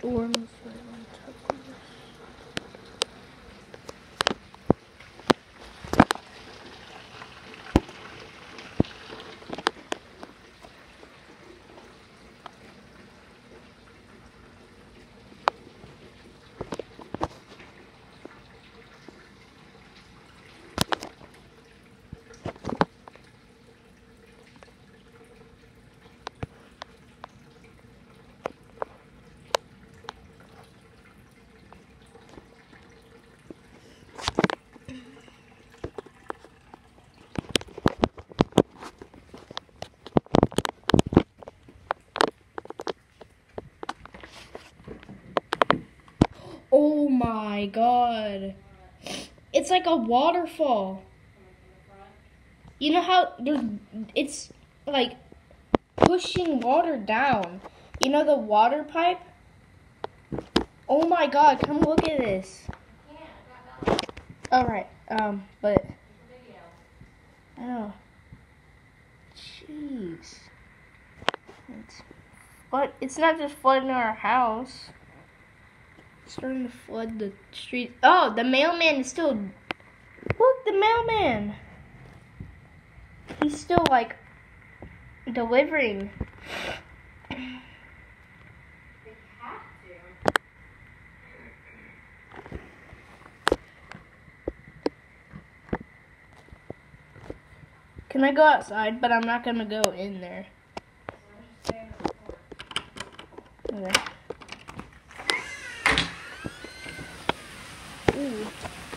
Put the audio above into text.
storm is right on top of us. Oh my god. It's like a waterfall. You know how it's like pushing water down. You know the water pipe? Oh my god, come look at this. Alright, but I know. Jeez. It's not just flooding our house. It's starting to flood the street. Oh, the mailman is still... Look, the mailman. He's still, like, delivering. They have to. Can I go outside? But I'm not going to go in there. Okay. Ooh.